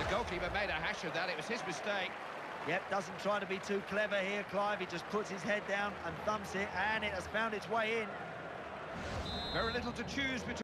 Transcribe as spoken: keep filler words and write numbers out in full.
The goalkeeper made a hash of that. It was his mistake. Yep, doesn't try to be too clever here, Clive. He just puts his head down and thumps it, and it has found its way in. Very little to choose between.